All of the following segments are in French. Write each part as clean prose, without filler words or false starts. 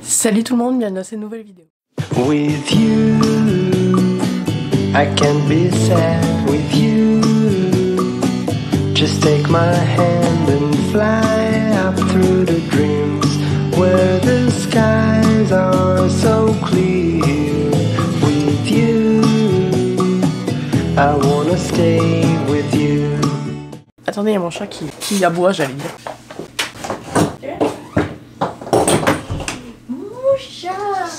Salut tout le monde, bienvenue dans cette nouvelle vidéo. With you, I can't be sad with you. Just take my hand and fly up through the dreams where the skies are so clear. With you, I wanna stay with you. Attendez, il y a mon chat qui aboie, j'allais dire. Mon chat.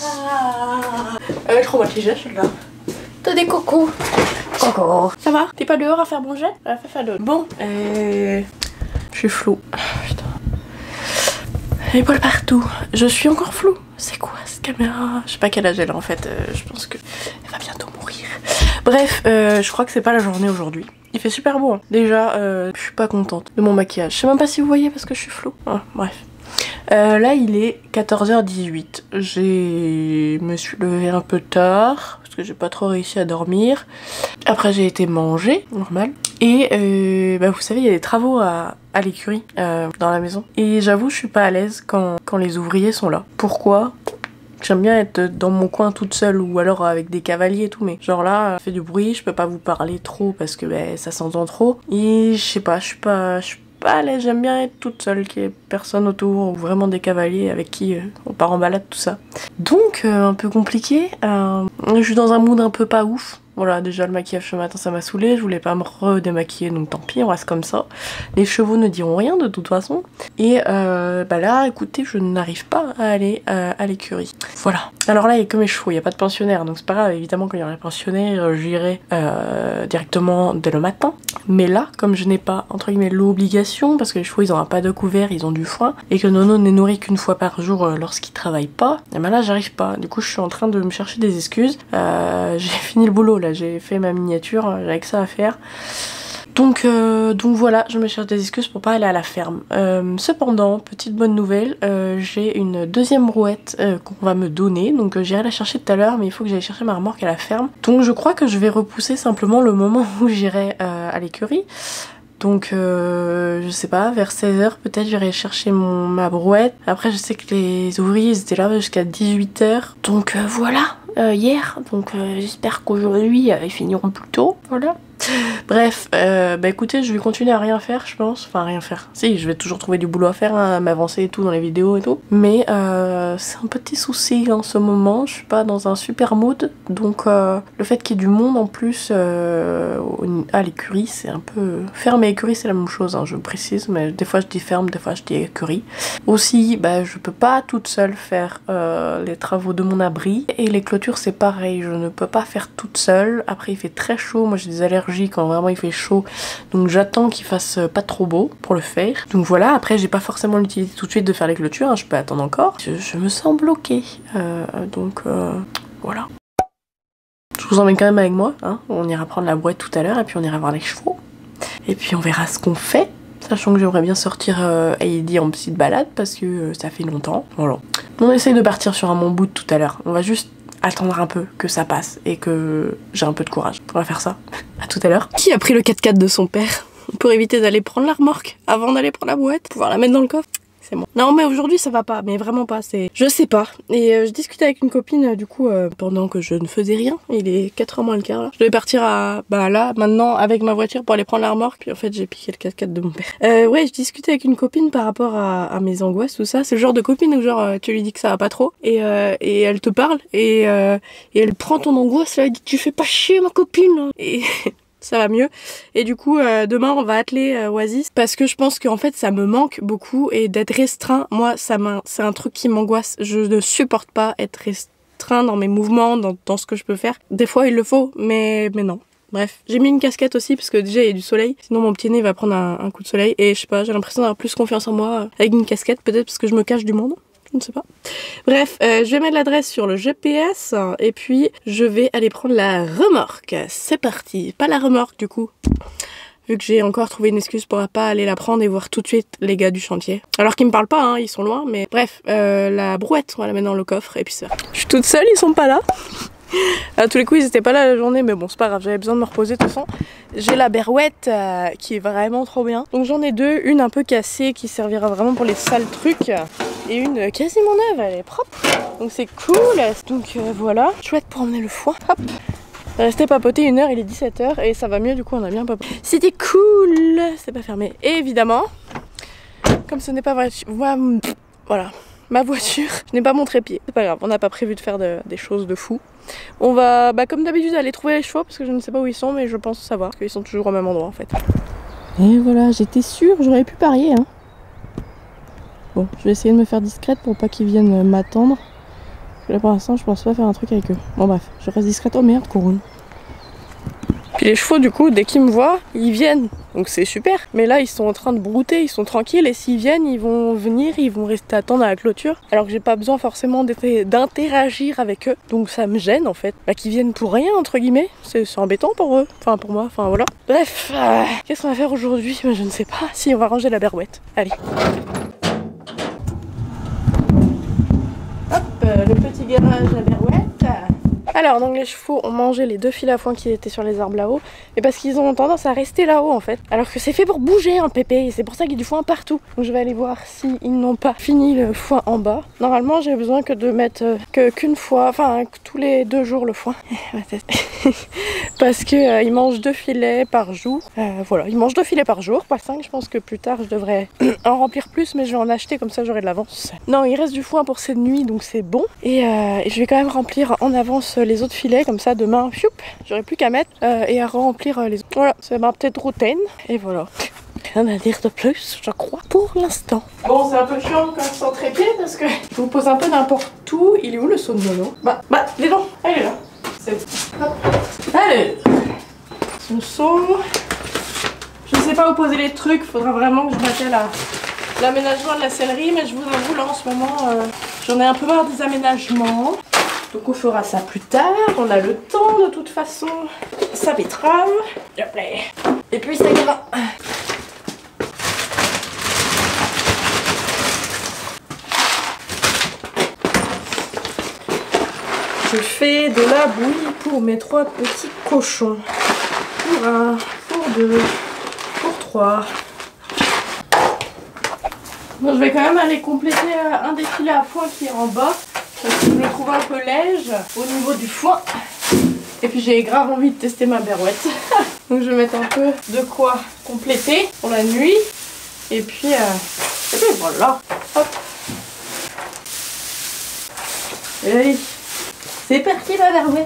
Elle est trop intelligente celle-là. T'as des cocos. Coco. Ça va? T'es pas dehors à faire bon jet? Fais dehors. Bon, je suis floue. Putain. Les poils partout. Je suis encore floue. C'est quoi cette caméra? Je sais pas quel âge elle a en fait. Je pense que elle va bientôt mourir. Bref, je crois que c'est pas la journée aujourd'hui. Il fait super beau. Hein. Déjà, je suis pas contente de mon maquillage. Je sais même pas si vous voyez parce que je suis floue. Ah, bref. Là, il est 14h18. Je me suis levée un peu tard parce que j'ai pas trop réussi à dormir. Après, j'ai été manger, normal. Et vous savez, il y a des travaux à l'écurie dans la maison. Et j'avoue, je suis pas à l'aise quand les ouvriers sont là. Pourquoi ? J'aime bien être dans mon coin toute seule ou alors avec des cavaliers et tout, mais genre là, ça fait du bruit, je peux pas vous parler trop parce que ça s'entend trop. Et je sais pas, je suis pas à l'aise, j'aime bien être toute seule, qu'il y ait personne autour ou vraiment des cavaliers avec qui on part en balade, tout ça. Donc, un peu compliqué. Je suis dans un mood un peu pas ouf. Voilà, déjà le maquillage ce matin ça m'a saoulé, je voulais pas me redémaquiller donc tant pis, on reste comme ça. Les chevaux ne diront rien de toute façon. Et là, écoutez, je n'arrive pas à aller à l'écurie. Voilà. Alors là, il y a que mes chevaux, il n'y a pas de pensionnaire, donc c'est pas grave, évidemment quand il y aurait un pensionnaire, j'irai directement dès le matin. Mais là, comme je n'ai pas, entre guillemets, l'obligation, parce que les chevaux ils ont un paddock couvert, ils ont du foin, et que Nono n'est nourri qu'une fois par jour lorsqu'il travaille pas, et ben là j'arrive pas. Du coup je suis en train de me chercher des excuses. J'ai fini le boulot là, j'ai fait ma miniature, j'avais que ça à faire. Donc voilà, je me cherche des excuses pour pas aller à la ferme. Cependant, petite bonne nouvelle, j'ai une deuxième brouette qu'on va me donner, donc j'irai la chercher tout à l'heure, mais il faut que j'aille chercher ma remorque à la ferme. Donc je crois que je vais repousser simplement le moment où j'irai à l'écurie. Donc je sais pas, vers 16h peut-être j'irai chercher ma brouette. Après je sais que les ouvriers étaient là jusqu'à 18h. Donc voilà, hier. Donc j'espère qu'aujourd'hui ils finiront plus tôt. Voilà. Bref, écoutez, je vais continuer à rien faire, je pense. Enfin, rien faire. Si, je vais toujours trouver du boulot à faire, hein, à m'avancer et tout dans les vidéos et tout. Mais c'est un petit souci en ce moment. Je suis pas dans un super mood. Donc, le fait qu'il y ait du monde en plus à l'écurie, c'est un peu... Ferme et écurie, c'est la même chose, hein, je précise. Mais des fois, je dis ferme, des fois, je dis écurie. Aussi, je peux pas toute seule faire les travaux de mon abri. Et les clôtures, c'est pareil. Je ne peux pas faire toute seule. Après, il fait très chaud. Moi, j'ai des allergies quand vraiment il fait chaud, donc j'attends qu'il fasse pas trop beau pour le faire. Donc voilà, après j'ai pas forcément l'utilité tout de suite de faire les clôtures, hein, je peux attendre encore. Je me sens bloquée, voilà. Je vous emmène quand même avec moi, hein. On ira prendre la brouette tout à l'heure et puis on ira voir les chevaux. Et puis on verra ce qu'on fait, sachant que j'aimerais bien sortir Heidi en petite balade parce que ça fait longtemps. Voilà. On essaye de partir sur un bon bout tout à l'heure, on va juste attendre un peu que ça passe et que j'ai un peu de courage. On va faire ça. À tout à l'heure. Qui a pris le 4x4 de son père pour éviter d'aller prendre la remorque avant d'aller prendre la brouette, pouvoir la mettre dans le coffre? C'est moi. Non mais aujourd'hui ça va pas, mais vraiment pas, c'est... Je sais pas. Et je discutais avec une copine du coup pendant que je ne faisais rien. Il est 4h moins le quart là. Je devais partir à... là, maintenant avec ma voiture pour aller prendre la remorque. Puis en fait j'ai piqué le 4x4 de mon père. Ouais, je discutais avec une copine par rapport à mes angoisses, tout ça. C'est le genre de copine où genre tu lui dis que ça va pas trop et elle te parle et elle prend ton angoisse là, elle dit tu fais pas chier ma copine là. Et... ça va mieux. Et du coup, demain, on va atteler Oasis parce que je pense qu'en fait, ça me manque beaucoup et d'être restreint, moi, c'est un truc qui m'angoisse. Je ne supporte pas être restreint dans mes mouvements, dans ce que je peux faire. Des fois, il le faut, mais non. Bref, j'ai mis une casquette aussi parce que déjà il y a du soleil, sinon mon petit nez va prendre un coup de soleil et je sais pas, j'ai l'impression d'avoir plus confiance en moi avec une casquette, peut-être parce que je me cache du monde. Je ne sais pas. Bref, je vais mettre l'adresse sur le GPS et puis je vais aller prendre la remorque. C'est parti. Pas la remorque du coup. Vu que j'ai encore trouvé une excuse pour pas aller la prendre et voir tout de suite les gars du chantier. Alors qu'ils me parlent pas, hein, ils sont loin, mais bref, la brouette, on va la mettre dans le coffre et puis ça. Je suis toute seule, ils sont pas là. À tous les coups, ils étaient pas là la journée, mais bon, c'est pas grave, j'avais besoin de me reposer de toute façon. j'ai la Berouette qui est vraiment trop bien. Donc j'en ai deux, une un peu cassée qui servira vraiment pour les sales trucs et une quasiment neuve, elle est propre. Donc c'est cool. Donc voilà, chouette pour emmener le foin. Hop. Rester papoter 1 heure, il est 17h et ça va mieux, du coup on a bien papoté. C'était cool, c'est pas fermé. Et évidemment, comme ce n'est pas voilà, ma voiture, je n'ai pas mon trépied. C'est pas grave, on n'a pas prévu de faire des choses de fou. On va, comme d'habitude, aller trouver les chevaux parce que je ne sais pas où ils sont, mais je pense savoir parce qu'ils sont toujours au même endroit en fait. Et voilà, j'étais sûre, j'aurais pu parier. Hein. Bon, je vais essayer de me faire discrète pour pas qu'ils viennent m'attendre. Là pour l'instant je pense pas faire un truc avec eux. Bon bref, je reste discrète. Oh merde, Kouroun. Puis les chevaux du coup, dès qu'ils me voient, ils viennent. Donc c'est super. Mais là ils sont en train de brouter, ils sont tranquilles. Et s'ils viennent, ils vont venir, ils vont rester attendre à la clôture. Alors que j'ai pas besoin forcément d'interagir avec eux. Donc ça me gêne en fait. Bah qu'ils viennent pour rien entre guillemets. C'est embêtant pour eux. Enfin pour moi, enfin voilà. Bref, qu'est-ce qu'on va faire aujourd'hui? Je ne sais pas. Si, on va ranger la Berouette. Allez. Le petit garage à Berouette. Alors donc les chevaux ont mangé les 2 fils à foin qui étaient sur les arbres là-haut. Et parce qu'ils ont tendance à rester là-haut en fait. Alors que c'est fait pour bouger un pépé. Et c'est pour ça qu'il y a du foin partout. Donc je vais aller voir s'ils n'ont pas fini le foin en bas. Normalement j'ai besoin que de mettre qu'une fois, enfin tous les 2 jours le foin. Parce que ils mangent 2 filets par jour. Voilà, ils mangent 2 filets par jour, pas 5. Je pense que plus tard je devrais en remplir plus, mais je vais en acheter comme ça j'aurai de l'avance. Non, il reste du foin pour cette nuit, donc c'est bon. Et je vais quand même remplir en avance les autres filets, comme ça demain, j'aurai plus qu'à mettre et à remplir les autres. Voilà, c'est ma petite routine. Et voilà. Rien à dire de plus, je crois, pour l'instant. Bon, c'est un peu chiant quand sans trépied parce que je vous pose un peu n'importe où. Il est où le saut de Nono? Il est là. Ah, il est là. Allez. Son saut. Je ne sais pas où poser les trucs. Faudra vraiment que je m'attelle à l'aménagement de la sellerie. Mais je vous avoue, là, en ce moment, j'en ai un peu marre des aménagements. Donc on fera ça plus tard. On a le temps de toute façon. Sa betterave. Hop là. Et puis ça ira. Je fais de la bouillie pour mes 3 petits cochons. Pour 1, pour 2, pour 3. Bon, je vais quand même aller compléter un des filets à foin qui est en bas. Parce que je le trouve un peu léger au niveau du foin. Et puis j'ai grave envie de tester ma Berouette. Donc je vais mettre un peu de quoi compléter pour la nuit. Et puis voilà. Hop. Et allez. C'est parti la Berouette.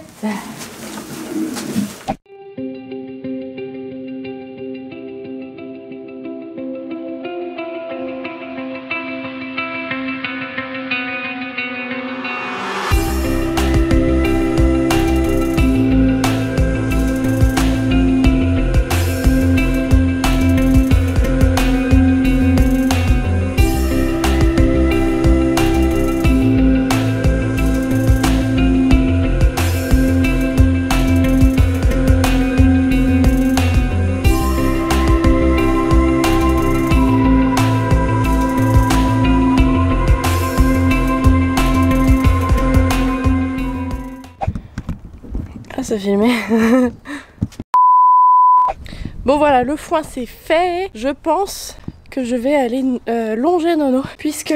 C'est filmé. Bon voilà, le foin c'est fait. Je pense que je vais aller longer Nono puisque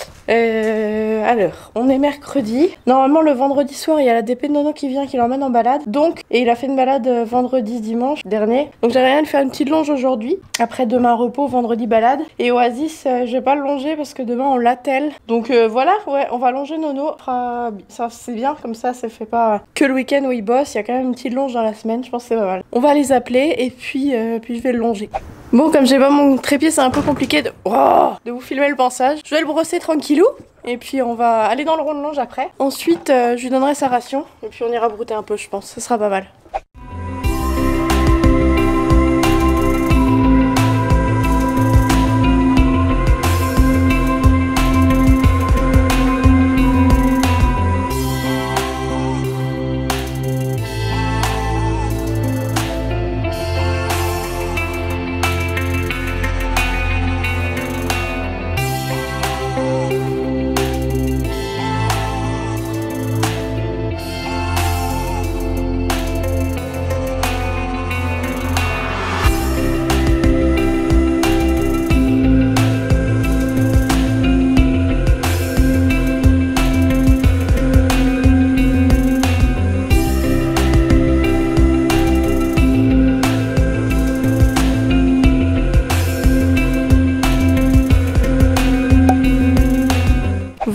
alors on est mercredi. Normalement le vendredi soir il y a la DP de Nono qui vient, qui l'emmène en balade. Donc, et il a fait une balade vendredi dimanche dernier. Donc j'avais rien de faire une petite longe aujourd'hui. Après demain repos, vendredi balade. Et Oasis je vais pas le longer parce que demain on l'attelle. Donc voilà, ouais, on va longer Nono. Ça c'est bien, comme ça fait pas que le week-end où il bosse. Il y a quand même une petite longe dans la semaine, je pense que c'est pas mal. On va les appeler et puis je vais le longer. Bon, comme j'ai pas mon trépied, c'est un peu compliqué de vous filmer le pansage. Je vais le brosser tranquillou. Et puis on va aller dans le rond de longe après. Ensuite, je lui donnerai sa ration. Et puis on ira brouter un peu, je pense. Ce sera pas mal.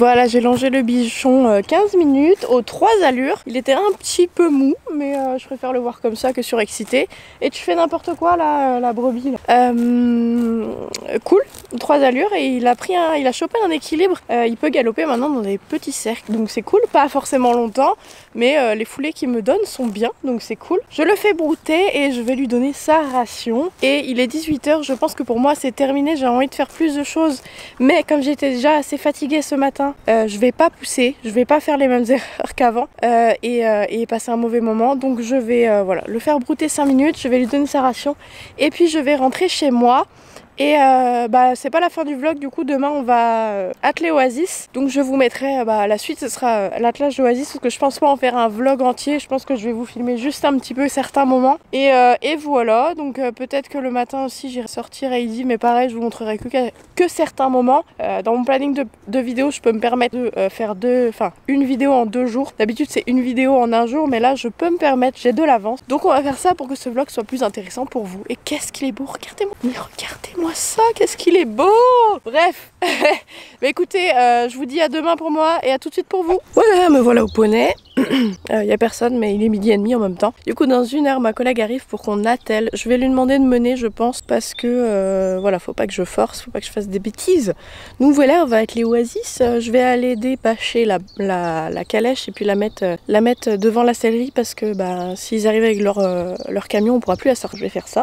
Voilà, j'ai langé le bichon 15 minutes aux 3 allures. Il était un petit peu mou, mais je préfère le voir comme ça que surexcité. Et tu fais n'importe quoi là, la brebis là. Cool, 3 allures et il a chopé un équilibre. Il peut galoper maintenant dans des petits cercles, donc c'est cool. Pas forcément longtemps, mais les foulées qu'il me donne sont bien, donc c'est cool. Je le fais brouter et je vais lui donner sa ration. Et il est 18 h, je pense que pour moi c'est terminé. J'ai envie de faire plus de choses, mais comme j'étais déjà assez fatiguée ce matin, je vais pas pousser, je vais pas faire les mêmes erreurs qu'avant et passer un mauvais moment. Donc je vais voilà, le faire brouter 5 minutes, je vais lui donner sa ration et puis je vais rentrer chez moi. Et c'est pas la fin du vlog, du coup demain on va atteler Oasis. Donc je vous mettrai la suite, ce sera l'attelage d'Oasis, parce que je pense pas en faire un vlog entier. Je pense que je vais vous filmer juste un petit peu certains moments. Et voilà, donc peut-être que le matin aussi j'irai sortir Heidi, mais pareil je vous montrerai que certains moments. Dans mon planning de vidéos je peux me permettre de faire une vidéo en 2 jours. D'habitude c'est une vidéo en 1 jour, mais là je peux me permettre, j'ai de l'avance. Donc on va faire ça pour que ce vlog soit plus intéressant pour vous. Et qu'est-ce qu'il est beau, regardez-moi, mais regardez-moi ça, qu'est-ce qu'il est beau. Bref, mais écoutez, je vous dis à demain pour moi et à tout de suite pour vous. Voilà, me voilà au poney. Y a personne, mais il est 12h30 en même temps. Du coup dans 1 heure ma collègue arrive pour qu'on attelle. Je vais lui demander de mener, je pense, parce que voilà, faut pas que je force, faut pas que je fasse des bêtises. Donc voilà, on va atteler Oasis. Je vais aller débâcher la calèche et puis la mettre devant la sellerie, parce que s'ils arrivent avec leur camion on pourra plus la sortir. Je vais faire ça.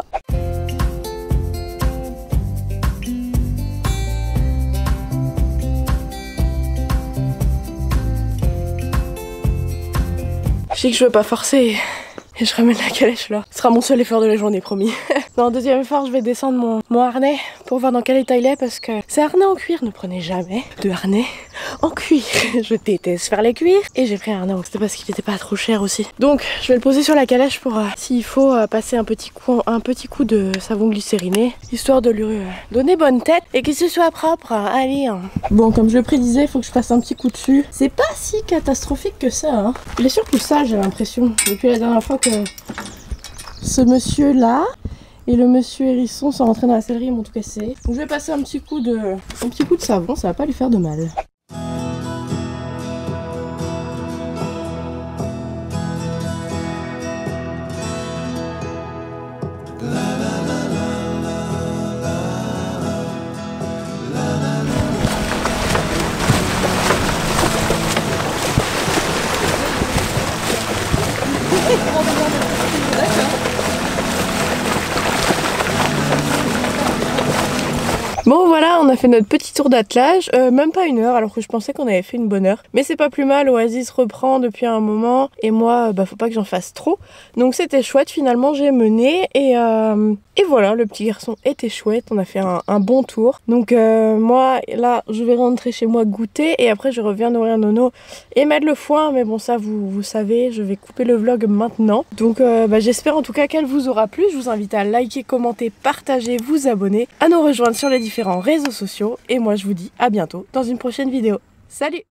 Je sais que je veux pas forcer et je ramène la calèche là. Ce sera mon seul effort de la journée, promis. Dans le deuxième effort, je vais descendre mon harnais pour voir dans quel état il est, parce que c'est harnais en cuir. Ne prenez jamais de harnais en cuir. Je déteste faire les cuirs et j'ai pris un harnais, donc c'était parce qu'il était pas trop cher aussi. Donc je vais le poser sur la calèche pour s'il faut passer un petit coup de savon glycériné, histoire de lui donner bonne tête et que ce soit propre. Allez. Bon, comme je le prédisais, il faut que je fasse un petit coup dessus. C'est pas si catastrophique que ça, hein. Il est surtout sale, j'ai l'impression, depuis la dernière fois que ce monsieur là et le monsieur hérisson sont rentrés dans la sellerie, ils m'ont tout cassé. Donc je vais passer un petit coup de savon, ça va pas lui faire de mal. Bon voilà, on a fait notre petit tour d'attelage, même pas 1 heure alors que je pensais qu'on avait fait une bonne heure. Mais c'est pas plus mal, Oasis reprend depuis un moment et moi faut pas que j'en fasse trop. Donc c'était chouette, finalement j'ai mené et voilà, le petit garçon était chouette, on a fait un bon tour. Donc moi là je vais rentrer chez moi goûter et après je reviens nourrir Nono et mettre le foin. Mais bon ça vous savez, je vais couper le vlog maintenant. Donc j'espère en tout cas qu'elle vous aura plu. Je vous invite à liker, commenter, partager, vous abonner, à nous rejoindre sur les différents réseaux sociaux. Et moi je vous dis à bientôt dans une prochaine vidéo. Salut!